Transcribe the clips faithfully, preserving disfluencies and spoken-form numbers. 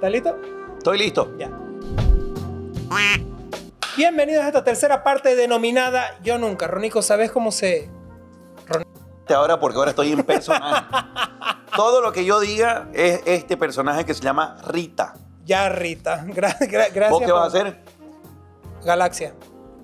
¿Estás listo? Estoy listo. Ya. Bienvenidos a esta tercera parte denominada Yo Nunca. Ronico, ¿sabes cómo se...? Ron... Ahora porque ahora estoy en personaje. Todo lo que yo diga es este personaje que se llama Rita. Ya, Rita. Gra gra gracias. ¿Vos qué vas a hacer? Galaxia.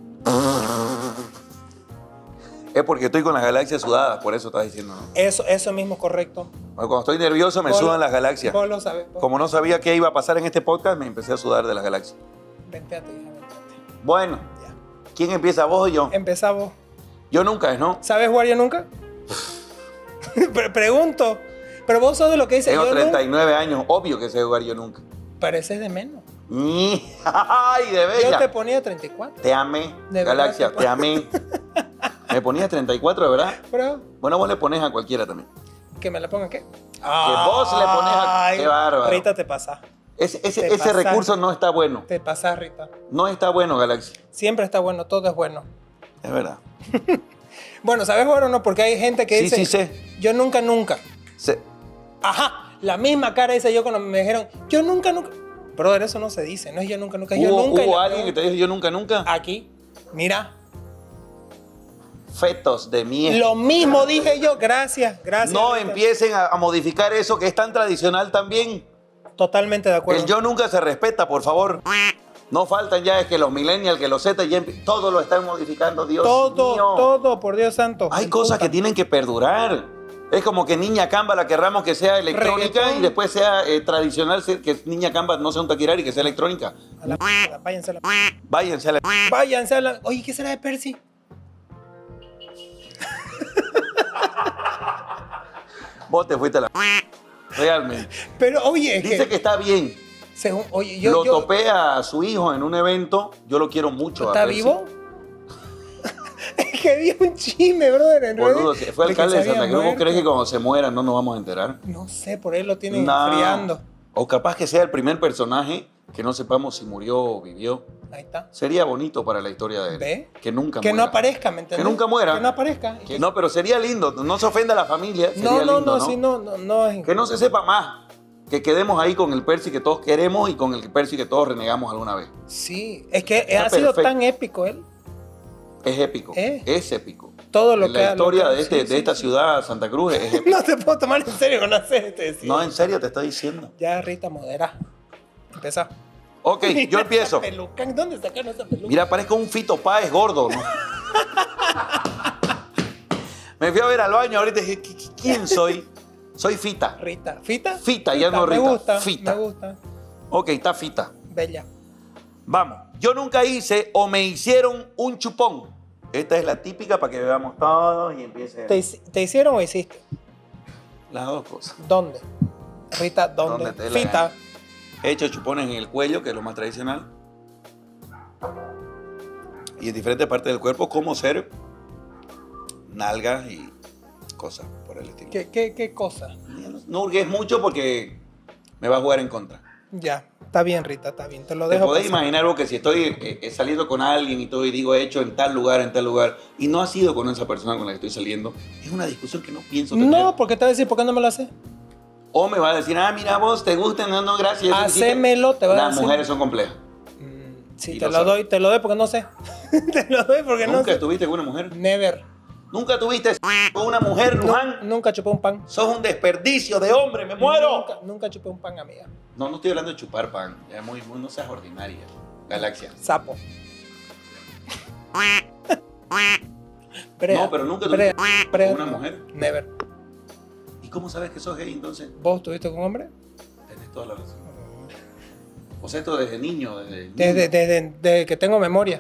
Es porque estoy con las galaxias sudadas, por eso estás diciendo, ¿no? Eso, eso mismo, correcto. Cuando estoy nervioso me Vos sudan lo- las galaxias. Vos lo sabes. Vos. Como no sabía qué iba a pasar en este podcast, me empecé a sudar de las galaxias. Venteate, hija, venteate. Bueno, Ya. ¿quién empieza, vos o yo? Empezá vos. Yo nunca, ¿no? ¿Sabes jugar Yo Nunca? Pre Pregunto. Pero vos sos de lo que dice Tengo Yo treinta Nunca. y nueve años, obvio que sé jugar yo nunca. Pareces de menos. ¡Ay, de bella! Yo te ponía treinta y cuatro. Te amé, De Galaxia, verdad, te amé. Me ponías treinta y cuatro, ¿verdad? Pero, Bueno, vos le pones a cualquiera también. ¿que me la pongan qué? Que vos le pones a... Ay, ¡Qué bárbaro! Rita, te pasa. Ese, ese, Te ese pasas. recurso no está bueno. Te pasa, Rita. No está bueno, Galaxia. Siempre está bueno, todo es bueno. Es verdad. Bueno, ¿sabes jugar o no? Porque hay gente que Sí, dice... sí sé. Yo nunca, nunca. Se- Ajá, la misma cara hice yo cuando me dijeron, yo nunca, nunca. Brother, eso no se dice, no es yo nunca, nunca, es yo ¿Hubo, nunca. y hubo la alguien que te pregunta- dijo yo nunca, nunca? Aquí, mira, Fetos de miel. lo mismo dije yo, gracias, gracias. No Rita. empiecen a, a modificar eso que es tan tradicional también. Totalmente de acuerdo. El yo nunca se respeta, por favor. No faltan ya, es que los millennials, que los Z, ya empie- todo lo están modificando, Dios todo, mío. todo, por Dios santo. Hay Puta. cosas que tienen que perdurar. Es como que Niña Camba la querramos que sea electrónica Reggaetón. y después sea eh, tradicional, se- que Niña Camba no sea un taquirari, que sea electrónica. A la p- váyanse a la... Váyanse a la... Váyanse a la... Oye, ¿qué será de Percy? Vos te fuiste a la... Realmente. Pero, oye, es Dice que... que está bien. Según, oye, yo... lo yo- topé a su hijo en un evento. Yo lo quiero mucho. a ¿Está Percy. vivo? Es que dio un chisme, brother, en Boludo, redes si fue de que alcalde de se había Santa Cruz. ¿Vos muerto. crees que cuando se muera no nos vamos a enterar? No sé, por ahí lo tienen No. enfriando. O capaz que sea el primer personaje que no sepamos si murió o vivió. Ahí está. Sería bonito para la historia de él. ¿Ve? Que nunca Que no muera. aparezca, ¿me entiendes? Que nunca muera. Que no aparezca. Que no, pero sería lindo. No se ofenda a la familia. Sería no, no, lindo, no, sí, no, no, no es... Que no se sepa más. Que quedemos ahí con el Percy que todos queremos y con el Percy que todos renegamos alguna vez. Sí, es que Está ha sido perfecto. tan épico él. Es épico. ¿Eh? Es épico. Todo lo En que la ha- lo historia que- de, este, sí, de sí, esta sí. ciudad, Santa Cruz, es épico. No te puedo tomar en serio con hacer este. Sí. No, en serio te estoy diciendo. Ya, Rita, modera. Empezá. Ok, yo empiezo. Esa peluca, ¿dónde sacaron esa peluca? Mira, parezco un Fito Páez gordo, ¿no? Me fui a ver al baño ahorita y dije, ¿qui- qui- ¿quién soy? Soy Fita. Rita. ¿Fita? Fita, ya no Me Rita. gusta, Fita. me gusta. Ok, está Fita. Bella. Vamos. Yo nunca hice o me hicieron un chupón. Esta es la típica para que veamos todos y empiece ¿Te, hici- ¿Te hicieron o hiciste? las dos cosas. ¿Dónde? Rita, ¿dónde? Donde te dé la Fita. gana. He hecho chupones en el cuello, que es lo más tradicional. Y en diferentes partes del cuerpo, como ser nalgas y cosas por el estilo. ¿Qué, qué, qué cosa? No, no hurgues mucho porque me va a jugar en contra. Ya. Está bien, Rita, está bien. Te lo Te dejo podés pasar. imaginar vos que si estoy eh, eh, saliendo con alguien y todo y digo he hecho en tal lugar, en tal lugar, y no ha sido con esa persona con la que estoy saliendo, es una discusión que no pienso tener. No, porque te va a decir, ¿por qué no me lo haces? O me va a decir, ah, mira vos, te gusta, no, no, gracias. Eso significa- Hacémelo, te va a Las decir. mujeres son complejas. Mm, sí, Y te lo lo sabes. doy, te lo doy porque no sé. Te lo doy porque no ¿Nunca sé. estuviste con una mujer? Never. ¿Nunca tuviste con una mujer, Nu- Luján? nunca chupé un pan. Sos un desperdicio de hombre, me muero. Nunca, nunca chupé un pan, amiga. No, no estoy hablando de chupar pan. Es muy, muy, no seas ordinaria. Galaxia. Sapo. No, pero nunca Pre- tuviste pre- con una mujer. Never. ¿Y cómo sabes que sos gay entonces? ¿Vos tuviste con un hombre? Tenés toda la razón. O sea, esto desde niño, desde niño. Desde, desde, desde que tengo memoria.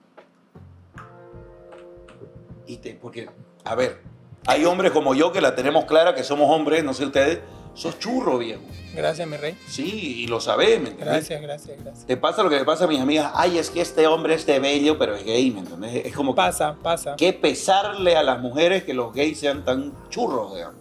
Y te, porque, a ver, hay hombres como yo que la tenemos clara, que somos hombres, no sé ustedes, sos churro, viejo. Gracias, mi rey. Sí, y lo sabés, ¿me entiendes? Gracias, gracias, gracias. Te pasa lo que le pasa a mis amigas, ay, es que este hombre es de bello, pero es gay, ¿me entiendes? Es como que, Pasa, pasa. que pesarle a las mujeres que los gays sean tan churros, digamos.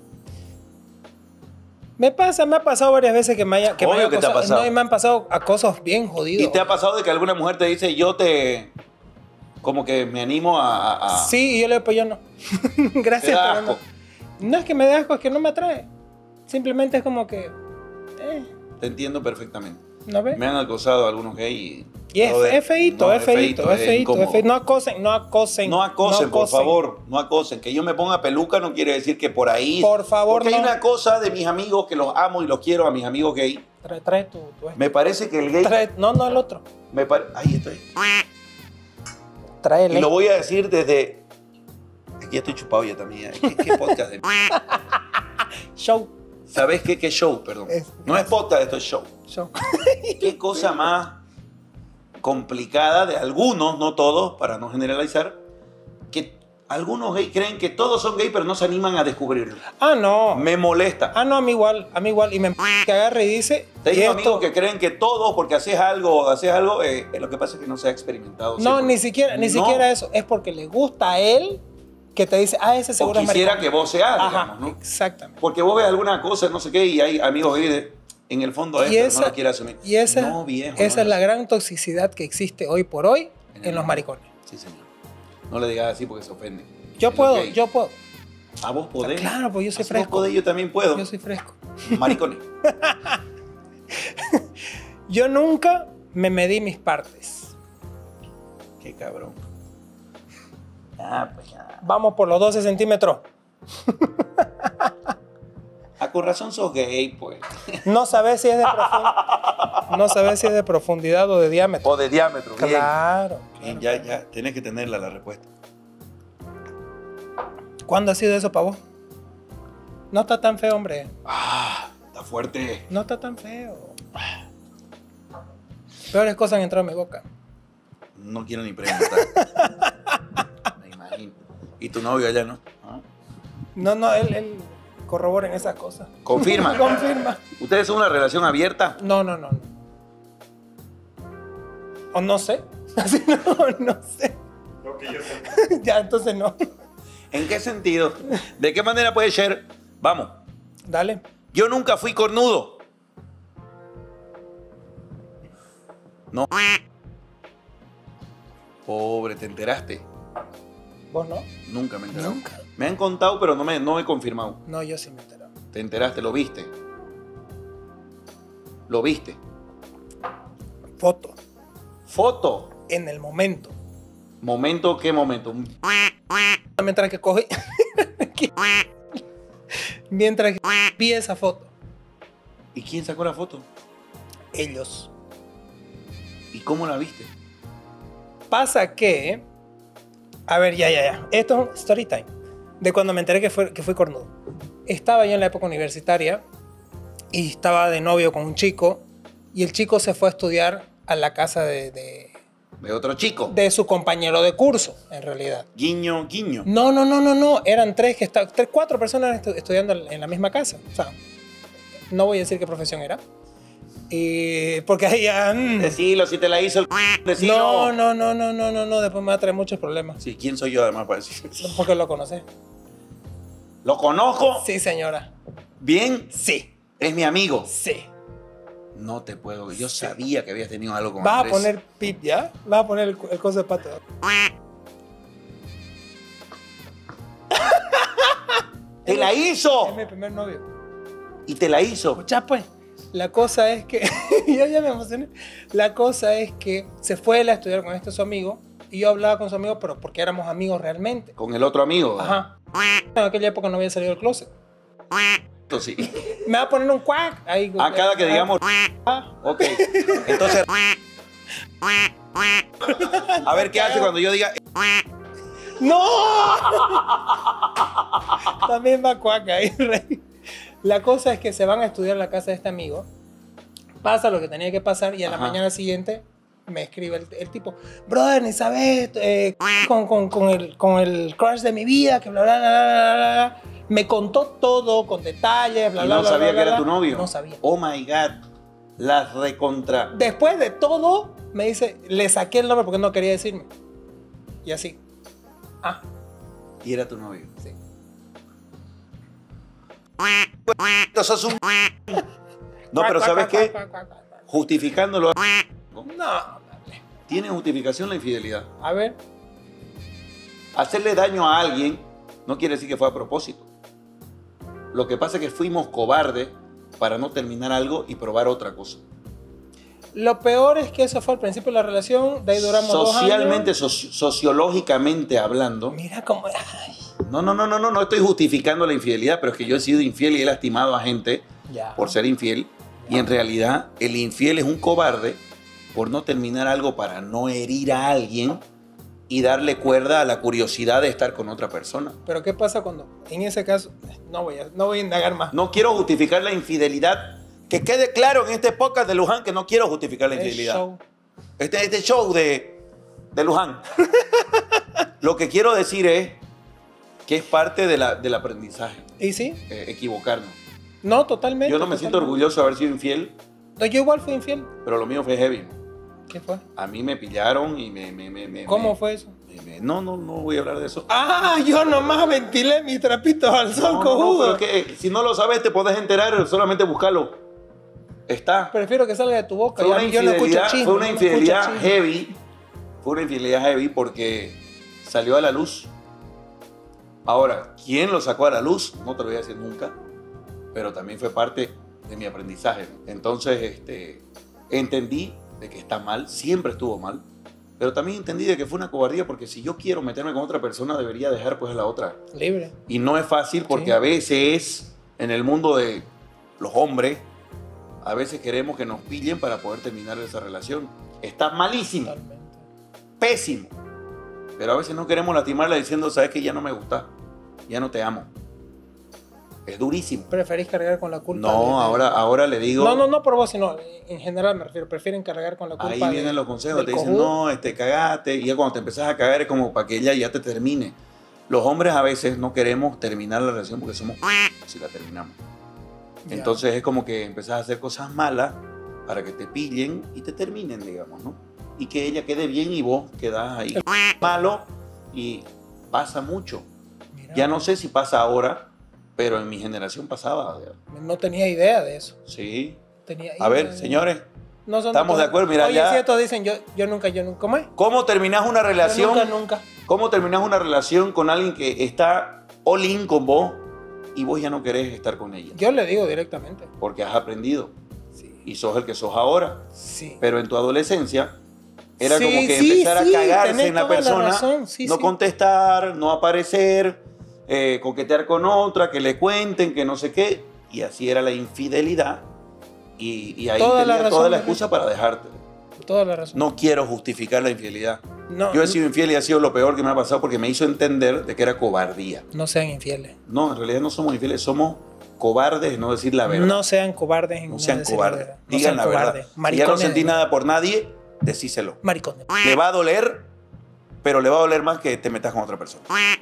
Me pasa, me ha pasado varias veces que me haya, que me Obvio haya que te ha acosado- pasado. No, y me han pasado acosos bien jodidos. ¿Y te ha pasado de que alguna mujer te dice, yo te, como que me animo a... a- a- Sí, y yo le digo, pues yo no. Gracias, Te da pero no. asco. No es que me dé asco, es que no me atrae. Simplemente es como que... eh, Te entiendo perfectamente. ¿No ves? Me han acosado algunos gays. Y es, Joder, es feíto, no, es feíto, es feíto, incómodo. es feíto. No acosen, no acosen. No acosen, por favor, no acosen. Que yo me ponga peluca no quiere decir que por ahí... Por favor, Porque no. hay una cosa de mis amigos que los amo y los quiero a mis amigos gay. Trae, trae tu, tu Me parece que el gay... trae, no, no el otro. Me pare... Ahí estoy. Trae el Y lo voy a decir desde... Aquí estoy chupado ya también. ¿Qué, qué podcast de... show. ¿Sabes qué? ¿Qué show? Perdón. Es- No es podcast, esto es show. Show. Qué cosa más complicada de algunos, no todos, para no generalizar, que algunos gays creen que todos son gays, pero no se animan a descubrirlo. Ah, no. Me molesta. Ah, no, a mí igual, a mí igual. Y me que agarre y dice. y Tengo esto- amigos que creen que todos, porque haces algo, haces algo, eh, lo que pasa es que no se ha experimentado. No, Sí, ni siquiera, ni no. siquiera eso. Es porque le gusta a él que te dice, ah, ese O seguro es quisiera maricón. que vos seas, Ajá, digamos, ¿no? exactamente. Porque vos ves alguna cosa, no sé qué, y hay amigos gays de, en el fondo es, Y pero esa, no lo quiere asumir. y esa, no, viejo, esa no es la gran toxicidad que existe hoy por hoy En en el los mundo. maricones. Sí, señor. No le digas así porque se ofende. Yo En los puedo, gays. yo puedo. ¿A vos podés? Claro, pues yo soy Así fresco. Vos podés, yo también puedo. Yo soy fresco. Maricones. Yo nunca me medí mis partes. Qué cabrón. Ah, pues ya. Vamos por los doce centímetros. Ah, con razón sos gay, pues. No sabes si es de profundidad. No sabes si es de profundidad o de diámetro. O de diámetro. Bien. Claro. Bien, claro. ya, ya. Tienes que tenerla la respuesta. ¿Cuándo ha sido eso para vos? No está tan feo, hombre. Ah, está fuerte. No está tan feo. Peores cosas han entrado en mi boca. No quiero ni preguntar. Me imagino. Y tu novio allá, ¿no? ¿Ah? No, no, él, él corrobora en esas cosas. Confirma. Confirma. ¿Ustedes son una relación abierta? No, no, no. no. O no sé. Así no, no sé. Lo que yo sé. Ya, entonces no. ¿En qué sentido? ¿De qué manera puede ser? Vamos. Dale. Yo nunca fui cornudo. No. Pobre, ¿te enteraste? ¿Vos no? Nunca me he enterado. Nunca. Me han contado, pero no me, no he confirmado. No, yo sí me entero. ¿Te enteraste? ¿Lo viste? ¿Lo viste? Foto. Foto. En el momento. ¿Momento? ¿Qué momento? Mientras que cogí. Mientras que vi esa foto. ¿Y quién sacó la foto? Ellos. ¿Y cómo la viste? Pasa que. A ver, ya, ya, ya. Esto es un story time. De cuando me enteré que, fue, que fui cornudo. Estaba yo en la época universitaria y estaba de novio con un chico. Y el chico se fue a estudiar a la casa de, de, De otro chico. de su compañero de curso, en realidad. Guiño, guiño. No, no, no, no, no. Eran tres que estaban. Tres, cuatro personas estu- estudiando en la misma casa. O sea, no voy a decir qué profesión era. Y porque ahí ya. mm. Decilo, si te la hizo el... Decilo. No, no, no, no, no, no, no. Después me va a traer muchos problemas. Sí, ¿quién soy yo además para decir? Porque lo conoces. ¿Lo conozco? Sí, señora. ¿Bien? Sí, ¿Es mi amigo? sí. No te puedo. Yo sabía que habías tenido algo con ¿Vas a Andrés. poner pip ya? ¿Vas a poner el, el coso de pato? ¡Te la Es hizo! mi primer novio. Y te la hizo. Escucha, pues. La cosa es que. yo ya me emocioné. La cosa es que se fue él a estudiar con este su amigo. Y yo hablaba con su amigo, pero porque éramos amigos realmente. Con el otro amigo. Ajá. En aquella época no había salido del closet. Esto sí. Me va a poner un cuac. Ahí, A cada que digamos... Ah, Ok. Entonces... A ver qué hace cuando yo diga... ¡No! También va cuac ahí, rey. La cosa es que se van a estudiar a la casa de este amigo. Pasa lo que tenía que pasar y a la Ajá. mañana siguiente me escribe el, el tipo, brother, ni sabes, eh, con, con, con, el, con el crush de mi vida, que bla, bla, bla, bla, bla. Me contó todo con detalles, bla, Y bla, no bla, sabía bla, que bla, era bla. tu novio. No sabía. Oh my God. La recontra... Después de todo, me dice, le saqué el nombre porque no quería decirme. Y así. Ah, Y era tu novio. sí. Tú sos un... No, pero ¿sabes qué? Justificándolo... No, dale. ¿Tiene justificación la infidelidad? A ver. Hacerle daño a alguien no quiere decir que fue a propósito. Lo que pasa es que fuimos cobardes para no terminar algo y probar otra cosa. Lo peor es que eso fue al principio de la relación, de ahí duramos Socialmente, dos años. soci sociológicamente hablando. Mira cómo... Ay. No, no, no, no, no, no estoy justificando la infidelidad, pero es que yo he sido infiel y he lastimado a gente Ya. por ser infiel. Y en realidad el infiel es un cobarde por no terminar algo para no herir a alguien y darle cuerda a la curiosidad de estar con otra persona. Pero ¿qué pasa cuando, en ese caso, no voy a, no voy a indagar más? No quiero justificar la infidelidad. Que quede claro en este podcast de Luján que no quiero justificar la Es infidelidad. show. Este, este show de, de Luján. Lo que quiero decir es que es parte de la, del aprendizaje. ¿Y sí? Eh, equivocarnos. No, totalmente. Yo no me siento totalmente. orgulloso de haber sido infiel, No, yo igual fui infiel. pero lo mío fue heavy. ¿Qué fue? A mí me pillaron y me... me, me, me ¿Cómo me- fue eso? me- me- no, no, no voy a hablar de eso. Ah, yo nomás ventilé mis trapitos al sol, No, no, no, cojudo. pero es que, si no lo sabes te podés enterar, solamente buscarlo. Está. Prefiero que salga de tu boca. Fue ya- una yo no escucho infidelidad, chisme, fue una yo no escucho infidelidad chisme. heavy. Fue una infidelidad heavy porque salió a la luz. Ahora, ¿quién lo sacó a la luz? No te lo voy a decir nunca. Pero también fue parte de mi aprendizaje. Entonces, este, entendí de que está mal, siempre estuvo mal. Pero también entendí de que fue una cobardía porque si yo quiero meterme con otra persona, debería dejar pues a la otra. Libre. Y no es fácil porque Sí. a veces en el mundo de los hombres, a veces queremos que nos pillen para poder terminar esa relación. Está malísimo, Totalmente. pésimo. Pero a veces no queremos lastimarla diciendo, sabes que ya no me gusta, ya no te amo. Es durísimo. ¿Preferís cargar con la culpa? No, de- de- ahora, ahora le digo, No, no, no por vos, sino en general me refiero. Prefieren cargar con la culpa. ahí de- vienen los consejos, del te dicen, cojudo. no, este, cagate. Y ya cuando te empezás a cagar es como para que ella ya te termine. Los hombres a veces no queremos terminar la relación porque somos si la terminamos. Ya. Entonces es como que empezás a hacer cosas malas para que te pillen y te terminen, digamos, ¿no? Y que ella quede bien y vos quedás ahí malo y pasa mucho. Mira, Ya no sé si pasa ahora, pero en mi generación pasaba. no tenía idea de eso. Sí. Tenía A ver, idea de- señores, No son estamos todos- de acuerdo, mira, Oye, ya- si estos dicen yo, yo nunca, yo nunca. ¿Cómo es? ¿cómo terminás una Yo relación? nunca, nunca. ¿Cómo terminás una relación con alguien que está all in con vos y vos ya no querés estar con ella? Yo le digo directamente. Porque has aprendido Sí. y sos el que sos ahora. Sí. Pero en tu adolescencia era Sí, como que sí, empezar sí, a cagarse tenés en la toda la persona, razón, sí, no sí. contestar, no aparecer, eh, coquetear con otra, que le cuenten, que no sé qué. Y así era la infidelidad. Y, y ahí Toda la tenía razón, toda la Enrique. excusa para dejarte. Toda la razón. No quiero justificar la infidelidad. No, Yo he sido infiel y ha sido lo peor que me ha pasado porque me hizo entender de que era cobardía. no sean infieles. No, en realidad no somos infieles, somos cobardes en no decir la verdad. No sean cobardes. en No sean decir la cobardes. verdad. No Digan sean la verdad. cobardes. Si ya no Maricones sentí de- nada por nadie, decíselo. Maricones. Le va a doler, pero le va a doler más que te metas con otra persona.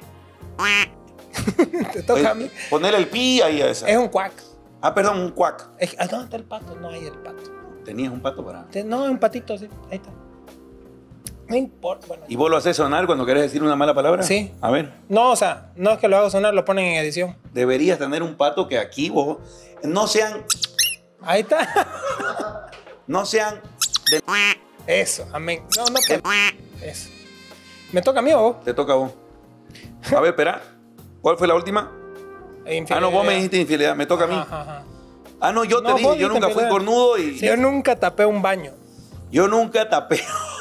Te toca a mí. Ponerle el pi ahí a esa. Es un cuac. Ah, perdón, un cuac. Es- ah, ¿dónde está el pato? No hay el pato. Tenías un pato para... Te- No, un patito, sí. Ahí está. No importa. Bueno, ¿Y vos lo haces sonar cuando querés decir una mala palabra? Sí. A ver, no, o sea, no es que lo hago sonar, lo ponen en edición. deberías tener un pato que aquí vos... No sean... Ahí está. No sean... de- Eso, amén. No, no, pero- Eso. ¿Me toca a mí o vos? Te toca a vos. A ver, espera. ¿Cuál fue la última? Ah, no, vos me dijiste infidelidad. Me toca a mí. Ajá, ajá. Ah, no, yo te No, dije, vos yo dijiste nunca fui infidelidad. cornudo y... Yo nunca tapé un baño. Yo nunca tapé.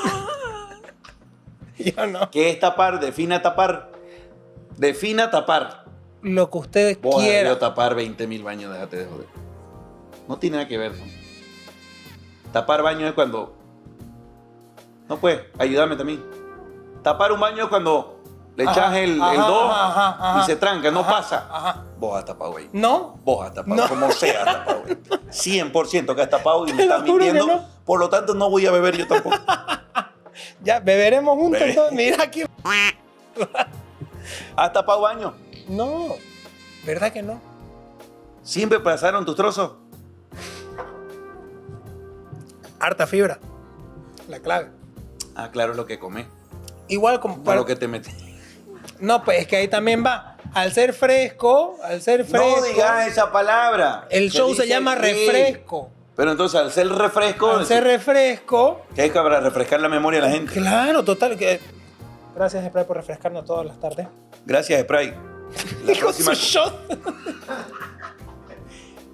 Yo no. ¿Qué es tapar? Defina tapar. Defina tapar. Lo que ustedes Vos has quieran. debido tapar veinte mil baños, déjate de joder. No tiene nada que ver, ¿no? Tapar baño es cuando... No pues, ayúdame también. Tapar un baño es cuando le echas Ajá, el, el ajá, dos ajá, ajá. y se tranca, no Ajá, pasa. Ajá. Vos has tapado ahí. ¿No? Vos has tapado, No. como sea has tapado ahí. cien por ciento que has tapado y me Te lo estás juro que mintiendo. no. Por lo tanto, no voy a beber yo tampoco. Ya, beberemos juntos. Bebe. Entonces. Mira aquí. ¿Has tapado baño? No. ¿Verdad que no? ¿Siempre pasaron tus trozos? Harta fibra. La clave. Ah, claro, es lo que comés. Igual como Para para- lo que te metes. No, pues es que ahí también va. Al ser fresco, al ser fresco. No digas esa palabra. El show se dice llama gay. refresco. Pero entonces, al ser refresco, Al ser refresco. ¿qué es para refrescar la memoria de la gente? Claro, total. Que... Gracias, Spray, por refrescarnos todas las tardes. Gracias, Spray. La Con próxima, su shot.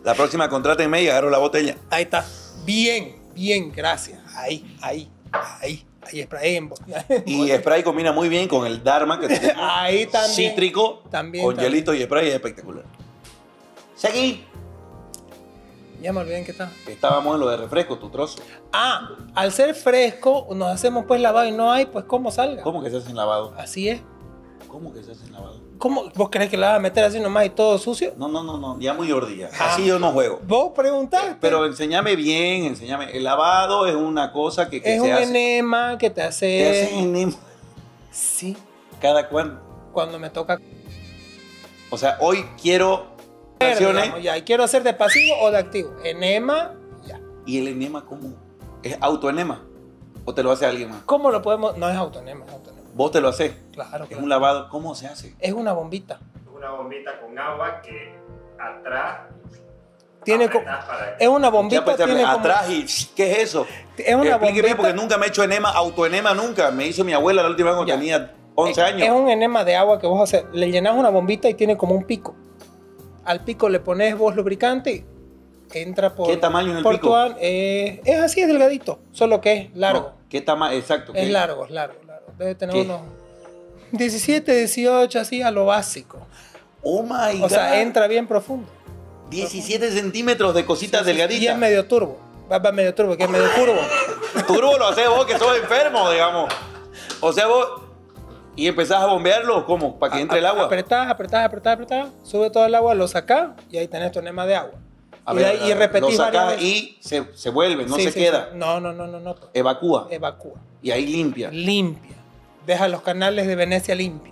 La próxima contrátenme y agarro la botella. Ahí está. Bien, bien, gracias. Ahí, ahí, ahí. Ahí spray en bo- Y spray combina muy bien con el Dharma que tenemos. Ahí también. Cítrico, También, con también. hielito y spray es espectacular. Seguí. Ya me olvidé en qué está. Estábamos en lo de refresco, tu trozo. Ah, al ser fresco, nos hacemos pues lavado y no hay, pues cómo salga. ¿Cómo que se hacen lavado? Así es. ¿Cómo que se hacen lavado? ¿Cómo? ¿Vos crees que la vas a meter así nomás y todo sucio? No, no, no, no, ya muy ordilla. Ah. Así yo no juego. Vos preguntaste. Pero enséñame bien, enséñame. El lavado es una cosa que, que es se un hace. enema que te hace. ¿Te hacen enema? Sí, ¿Cada cuándo? cuando me toca. O sea, hoy quiero Digamos, acciones. ya, y quiero hacer de pasivo o de activo. Enema, ya. ¿Y el enema cómo? ¿Es autoenema? ¿O te lo hace alguien más? ¿Cómo lo podemos? No es autoenema, es autoenema. ¿Vos te lo haces? Claro, Es claro. un lavado. ¿Cómo se hace? Es una bombita. Una bombita con agua que atrás Tiene co- apretás para es una Ya, bombita, pues, tiene como- atrás y ¿qué es eso? es una Explíqueme bombita. porque nunca me he hecho enema, autoenema nunca. Me hizo mi abuela la última vez cuando Ya. tenía once Es- años. Es un enema de agua que vos haces. Le llenas una bombita y tiene como un pico. Al pico le pones vos lubricante y entra por. ¿Qué tamaño en el por pico? tu an- eh, es así, es delgadito. Solo que es largo. No, ¿qué tamaño? Exacto. Es ¿qué? largo, es largo, largo. Debe tener ¿Qué? unos diecisiete, dieciocho, así a lo básico. Oh my O God. sea, entra bien profundo. diecisiete centímetros de cositas Sí, sí, delgaditas. Y es medio turbo. Va, va medio turbo, que es medio curvo. Turbo lo haces vos que sos enfermo, digamos. O sea, vos. ¿Y empezás a bombearlo? ¿Cómo? ¿Para que entre el agua? Apretás, apretás, apretás, apretás. Sube todo el agua, lo sacás y ahí tenés tu enema de agua. A y, ver, de ahí- y a ver, repetís lo varias sacás veces. y se, se vuelve, no Sí, se sí, queda. sí. No, no, no, no, no. Evacúa. Evacúa. Y ahí limpia. Limpia. Deja los canales de Venecia limpios.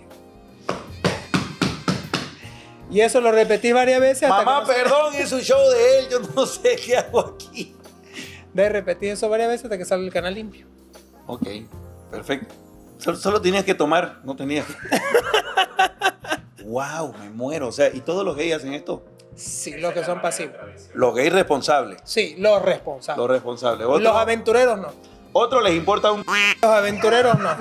Y eso lo repetís varias veces hasta Mamá, que no se- perdón, es un show de él. Yo no sé qué hago aquí. de repetir eso varias veces hasta que sale el canal limpio. Ok, perfecto. Solo, solo tenías que tomar, no tenías que... Wow, me muero. O sea, ¿y todos los gays hacen esto? Sí, los que son pasivos. Los gays responsables. Sí, los responsables. Los responsables. Otro- Los aventureros no. Otro les importa un... Los aventureros no.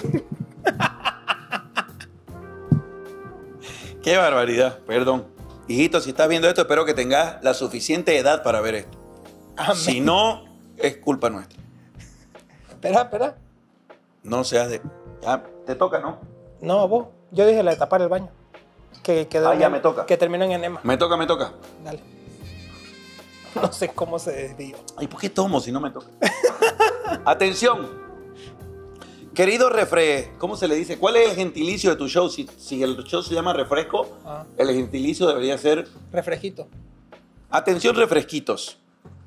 Qué barbaridad, perdón. Hijito, si estás viendo esto, espero que tengas la suficiente edad para ver esto. Amén. Si no, es culpa nuestra. Espera, espera. No seas de... Ya, te toca, ¿no? No, vos. Yo dije la de tapar el baño. Que, que Ah, ya me toca. Que termina en enema. Me toca, me toca. Dale. No sé cómo se desvió. ¿Y por qué tomo si no me toca? Atención. Querido refre... ¿Cómo se le dice? ¿Cuál es el gentilicio de tu show? Si, si el show se llama refresco, Ah, el gentilicio debería ser... refresquito. Atención, refresquitos.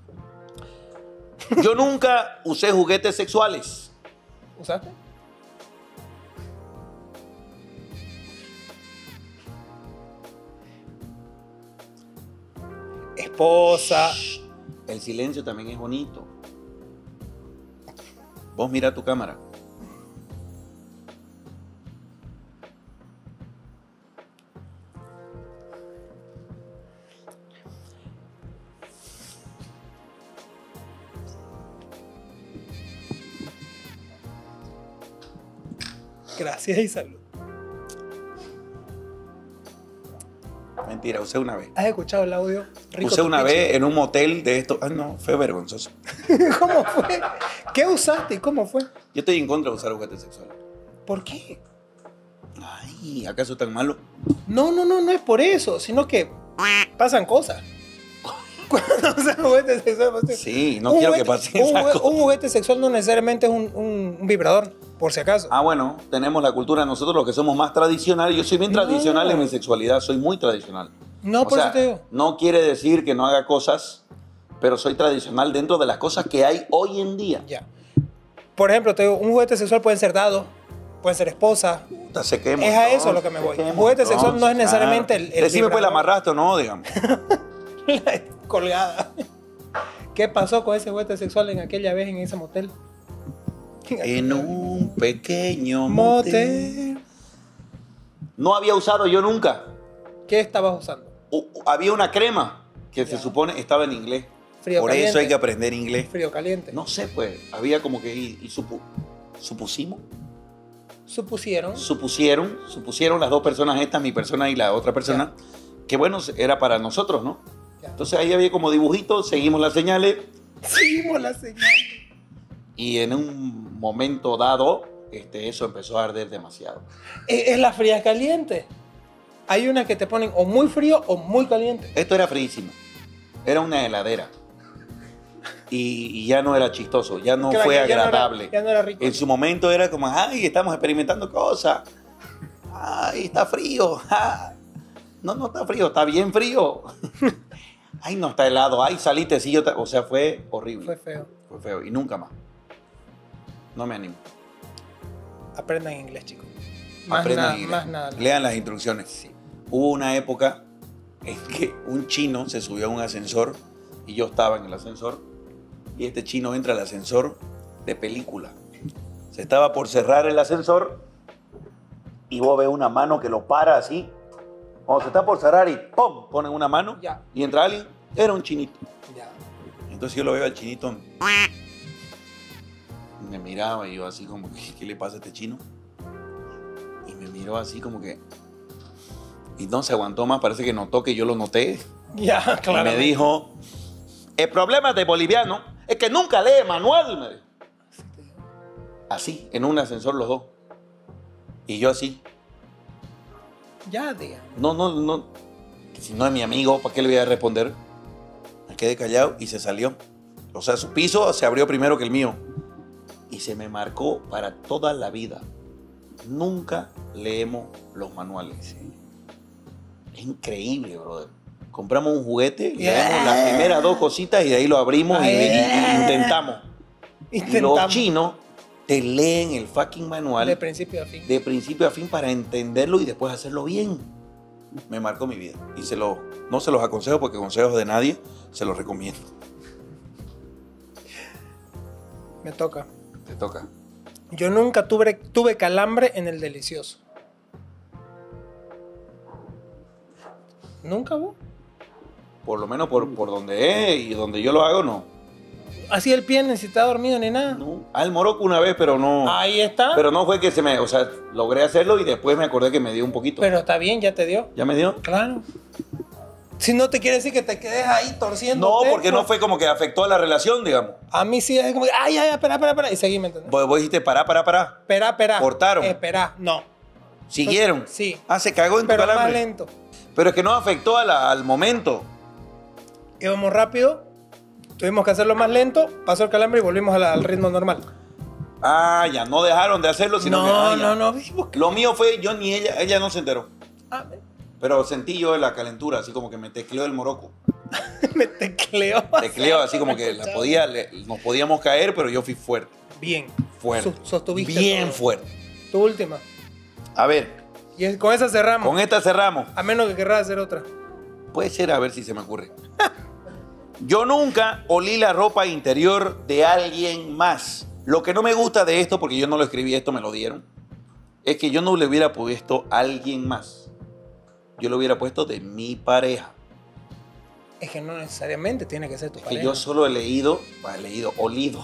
Yo nunca usé juguetes sexuales. ¿Usaste? Esposa. El silencio también es bonito. Vos mira tu cámara. Gracias y salud. Mentira, usé una vez. ¿Has escuchado el audio? Rico Usé tu una pichi. vez en un motel de esto. Ah, no, fue vergonzoso. ¿Cómo fue? ¿Qué usaste y cómo fue? Yo estoy en contra de usar juguetes sexuales. ¿Por qué? Ay, ¿acaso tan malo? No, no, no, no es por eso, sino que pasan cosas. Cuando usas juguete sexual, pues, Sí, no un quiero que juguete- pasen un, esas jugue- cosas. un juguete sexual no necesariamente es un, un- un vibrador, por si acaso. Ah, bueno, tenemos la cultura nosotros los que somos más tradicionales. Yo soy bien No. tradicional en mi sexualidad, soy muy tradicional. No, O por sea, eso te digo. no quiere decir que no haga cosas, pero soy tradicional dentro de las cosas que hay hoy en día. Ya. Por ejemplo, te digo, un juguete sexual pueden ser dados, pueden ser esposas. Puta, sé que Es a montón, eso lo que me voy. sé que Juguete montón, sexual no es necesariamente claro. el- el Decime, pues, la vibrador. amarraste o no, digamos. Colgada. ¿Qué pasó con ese juguete sexual en aquella vez en ese motel? En un pequeño motel. motel. No había usado yo nunca. ¿Qué estabas usando? U- había una crema que se Ya. supone estaba en inglés. Frío Por caliente. eso hay que aprender inglés. Frío caliente. No sé, pues, había como que y, y supu- supusimos, Supusieron. supusieron, supusieron las dos personas estas, mi persona y la otra persona, que bueno, era para nosotros, ¿no? Ya. Entonces ahí había como dibujitos, seguimos las señales Seguimos la señal. y en un momento dado este, eso empezó a arder demasiado. Es, es la fría caliente. Hay unas que te ponen o muy frío o muy caliente. Esto era fríísimo. Era una heladera. Y, y ya no era chistoso, ya no Claro, fue ya- ya no era- agradable. ya no era rico. En su momento era como, ay, estamos experimentando cosas. Ay, está frío. Ah, no, no está frío, está bien frío. Ay, no está helado. Ay, saliste, sí, yo te- o sea, fue horrible. Fue feo. Fue feo. Y nunca más. No me animo. Aprendan inglés, chicos. Más Aprendan nada, inglés. más nada. Lean las instrucciones. Hubo una época en que un chino se subió a un ascensor y yo estaba en el ascensor y este chino entra al ascensor de película. Se estaba por cerrar el ascensor y vos ves una mano que lo para así. Cuando se está por cerrar y ¡pum! Ponen una mano Ya. y entra alguien. Era un chinito. Ya. Entonces yo lo veo al chinito. Me miraba y yo así como, ¿qué, qué le pasa a este chino? Y me miró así como que... Y no se aguantó más, parece que notó que yo lo noté. Ya, Y me claro. dijo, el problema de boliviano es que nunca lee manual. Me dijo. Así, en un ascensor los dos. Y yo así, Ya, diga. no, no, no. Si no es mi amigo, ¿para qué le voy a responder? Me quedé callado y se salió. O sea, su piso se abrió primero que el mío. Y se me marcó para toda la vida. Nunca leemos los manuales. Es increíble, brother. Compramos un juguete, Yeah. leemos las primeras dos cositas y de ahí lo abrimos y, y- y intentamos. Y los Intentamos. chinos te leen el fucking manual De principio a fin. de principio a fin para entenderlo y después hacerlo bien. Me marcó mi vida. Y se lo, no se los aconsejo porque consejos de nadie, se los recomiendo. Me toca. Te toca. Yo nunca tuve, tuve calambre en el delicioso. ¿Nunca vos? Por lo menos por, por donde es y donde yo lo hago, no. Así el pie necesitaba dormido ni nada. no. Al Morocco una vez, pero no. Ahí está. Pero, Pero no fue que se me. O sea, logré hacerlo y después me acordé que me dio un poquito. está bien, ya te dio. ¿Ya me dio? Claro. Si no te quiere decir que te quedes ahí torciendo. No, porque no fue como que afectó a la relación, digamos. A mí sí es como, ay, ay, espera, espera, espera. Y seguí, ¿me entendés? Vos, vos dijiste, pará, pará, pará. Espera, espera. ¿Cortaron? Espera, no. ¿Siguieron? Sí. Ah, se cagó en tu Pero más calambre. lento. Pero es que no afectó a la- al momento. Íbamos rápido. Tuvimos que hacerlo más lento. Pasó el calambre y volvimos a la- al ritmo normal. Ah, ya no dejaron de hacerlo, sino que. No, ah, ya. no, no. vimos que- Lo mío fue, yo ni ella, ella no se enteró. Ah, Pero sentí yo la calentura, así como que me tecleó el Morocco. me tecleó. Tecleó así como que la podía, le- nos podíamos caer, pero yo fui fuerte. Bien. Fuerte. Sus- sostuviste Bien todo. fuerte. Tu última. A ver, Y es- con esa cerramos. con esta cerramos. A menos que querrás hacer otra. Puede ser, a ver si se me ocurre. Yo nunca olí la ropa interior de alguien más. Lo que no me gusta de esto, porque yo no lo escribí, esto me lo dieron, es que yo no le hubiera puesto a alguien más. Yo lo hubiera puesto de mi pareja. Es que no necesariamente tiene que ser tu Es que pareja. yo solo he leído, bah, leído, olido.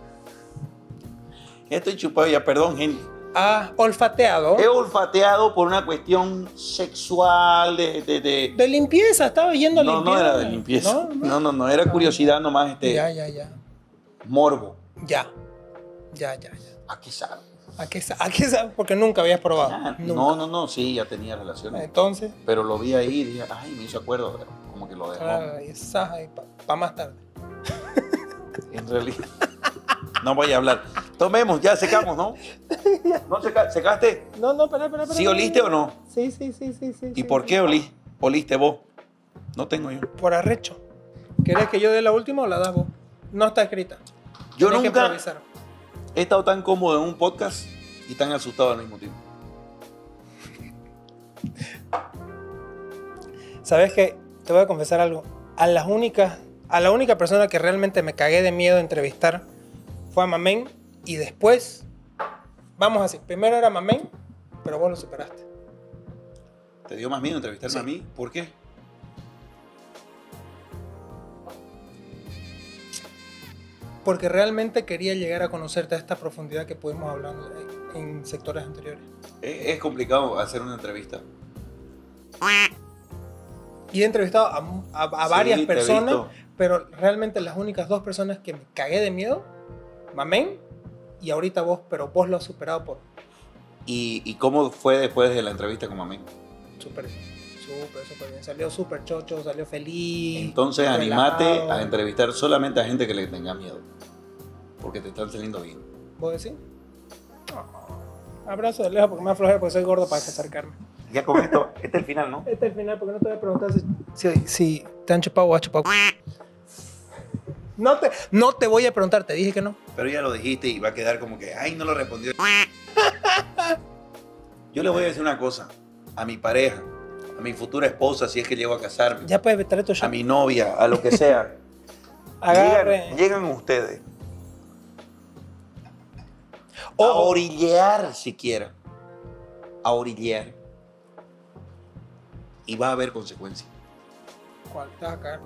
Ya estoy chupado, ya perdón, gente. Ah, olfateado. He olfateado por una cuestión sexual, de... de, de- De limpieza, estaba yendo a No, limpiar. no era de limpieza. No, no. No, no, no, era curiosidad nomás, este, Ya, ya, ya. morbo. Ya. Ya, ya, ya. ¿A qué sabe? ¿A qué, sa- a qué sa- Porque nunca habías probado. Ah, Nunca. no, no, no, sí, ya tenía relaciones. Entonces, Pero lo vi ahí y dije, ay, me hizo acuerdo, pero como que lo dejó. claro, y esas ahí para más tarde. En realidad. No voy a hablar. Tomemos, ya secamos, ¿no? ¿No seca- secaste? No, no, espera, espera, espera. ¿Sí oliste o no? Sí, sí, sí, sí, sí. ¿Y sí, por sí. qué olí? ¿Oliste vos? No tengo yo. Por arrecho. ¿Querés que yo dé la última o la das vos? No está escrita. Yo Tenés que nunca improvisar. he estado tan cómodo en un podcast y tan asustado al mismo tiempo. ¿Sabes qué? Te voy a confesar algo. A las únicas, a la única persona que realmente me cagué de miedo de entrevistar fue a Mamén y después, vamos así, primero era Mamén, pero vos lo superaste. ¿Te dio más miedo entrevistarme Sí. a mí? ¿Por qué? Porque realmente quería llegar a conocerte a esta profundidad que pudimos hablar en sectores anteriores. Es, es complicado hacer una entrevista. Y he entrevistado a, a, a varias Sí, te he personas, visto. pero realmente las únicas dos personas que me cagué de miedo, Mamén y ahorita vos, pero vos lo has superado por ¿Y, ¿Y cómo fue después de la entrevista con Mamén? súper, súper, súper bien. Salió súper chocho, salió feliz. Entonces, animate relajado. a entrevistar solamente a gente que le tenga miedo. Porque te están saliendo bien. ¿Vos decís? Oh, abrazo de lejos porque me aflojé porque soy gordo para acercarme. Ya con esto, este es el final, ¿no? Este es el final porque no te voy a preguntar si, si, si te han chupado o has chupado. No te, no te voy a preguntar, te dije que no. Pero ya lo dijiste y va a quedar como que, ay, no lo respondió. Yo le voy a decir una cosa. A mi pareja, a mi futura esposa, si es que llego a casarme, Ya puedes traer tu shot. a mi novia, a lo que sea. Agarre. Llegan, llegan ustedes a Ojo. orillear siquiera. A orillear. Y va a haber consecuencias. ¿Cuál? Te vas a caer.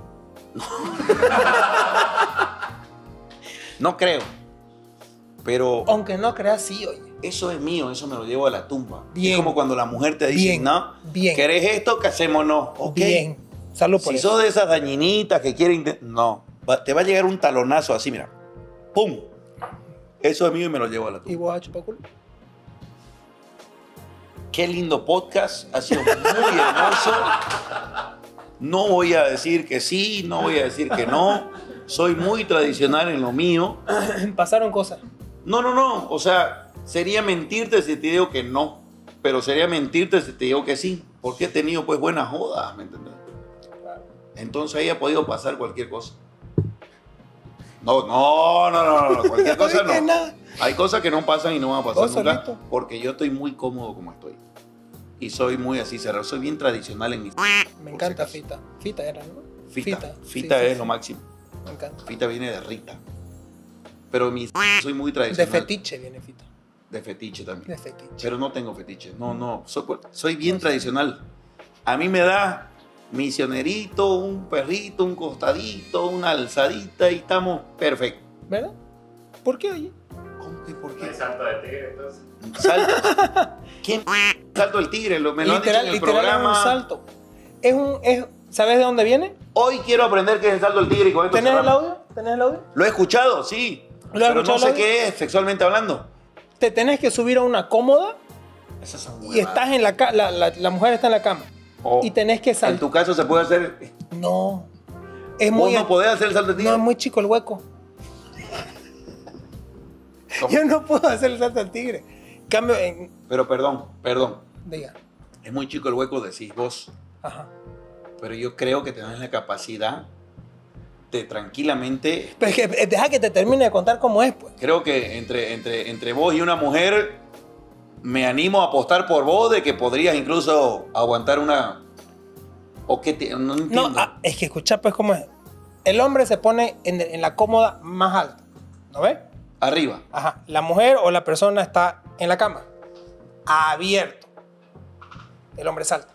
No creo. Pero Aunque no creas, sí, oye. eso es mío, eso me lo llevo a la tumba. Bien. Es como cuando la mujer te dice, Bien. no, Bien. ¿querés esto? Casémonos. Ok. Bien. Salud por Si eso. sos de esas dañinitas que quieren... inte- No, va- te va a llegar un talonazo así, mira. ¡Pum! Eso es mío y me lo llevo a la ¿Y tumba. vos has chupado culo? Qué lindo podcast, ha sido muy hermoso. No voy a decir que sí, no voy a decir que no. Soy muy tradicional en lo mío. Pasaron cosas. No, no, no. O sea, sería mentirte si te digo que no. Pero sería mentirte si te digo que sí. Porque he tenido pues buenas jodas, ¿me entendés? Entonces ahí ha podido pasar cualquier cosa. No, no, no, no, no. Cualquier No cosa dije no. nada. Hay cosas que no pasan y no van a pasar ¿Vos nunca. solito? Porque yo estoy muy cómodo como estoy. Y soy muy así cerrado. Soy bien tradicional en mi... Me encanta Fita. Fita era, ¿no? Fita. Fita, Sí, es sí, lo sí. máximo. Me encanta. Fita viene de Rita. Pero mi... soy muy De tradicional. fetiche viene Fita. De fetiche también. De fetiche. Pero no tengo fetiche. No, no. Soy, soy bien tradicional. A mí me da misionerito, un perrito, un costadito, una alzadita y estamos perfectos. ¿Verdad? ¿Por qué, oye? ¿Cómo que por ¿No qué? hay salto de tigre entonces? Salto. ¿Quién? Salto el tigre. Lo, me lo han dicho Literal, en el literal es programa. un salto. Es un... Es, ¿sabes de dónde viene? Hoy quiero aprender qué es el salto del tigre y con esto ¿Tenés el cerramos. audio? ¿Tenés el audio? Lo he escuchado, sí. ¿Lo has pero escuchado no sé el audio? qué es sexualmente hablando. Te tenés que subir a una cómoda Esas son y huevadas. estás en la cama. La, la, la mujer está en la cama. O, Y tenés que en saltar. tu caso se puede hacer. No. Es Vos muy... no podés hacer el salto del tigre. No, es muy chico el hueco. ¿Cómo? Yo no puedo hacer el salto al tigre. Cambio en... Pero perdón, perdón. Diga. Es muy chico el hueco, decís vos. Ajá. Pero yo creo que tenés la capacidad de tranquilamente. Pero es que eh, deja que te termine de contar cómo es, pues. Creo que entre, entre, entre vos y una mujer me animo a apostar por vos de que podrías incluso aguantar una. ¿O qué te.? No No, entiendo. ah, es que escucha pues cómo es. El hombre se pone en, en la cómoda más alta. ¿No ves? Arriba. Ajá. La mujer o la persona está en la cama. Abierto. El hombre salta.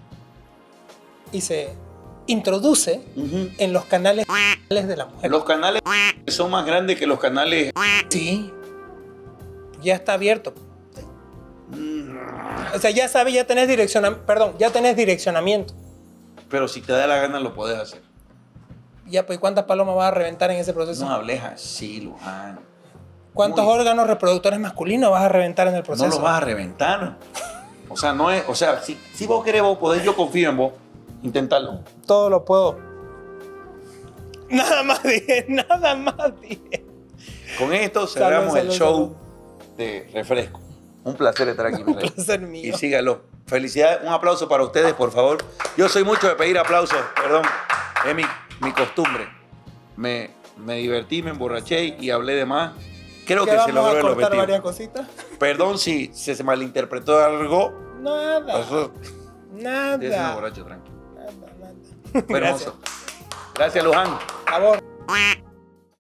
Y se introduce Ujú. en los canales de la mujer. Los canales son más grandes que los canales. Sí. Ya está abierto. Mm, O sea, ya sabes, ya tenés direccionamiento. Perdón, ya tenés direccionamiento. Pero si te da la gana, lo podés hacer. Ya, pues, ¿cuántas palomas vas a reventar en ese proceso? No hables así, Luján. ¿Cuántos muy- órganos reproductores masculinos vas a reventar en el proceso? No lo vas a reventar. O sea, no es. O sea, si, si vos querés, vos podés, yo confío en vos. Inténtalo. Todo lo puedo. Nada más dije, nada más dije. Con esto cerramos Salud, el salud, show de refresco. Un placer estar aquí, mi Un rey. placer mío. Y sígalo. Felicidades. Un aplauso para ustedes, por favor. Yo soy mucho de pedir aplausos, perdón. Es mi, mi costumbre. Me, me divertí, me emborraché y hablé de más. Creo ¿Qué que se vamos logró a el cortar objetivo. varias cositas? Perdón si se se malinterpretó algo. Nada. Eso Nada. es un borracho, tranquilo. Nada, nada. Fue hermoso. Gracias, Luján. Por favor.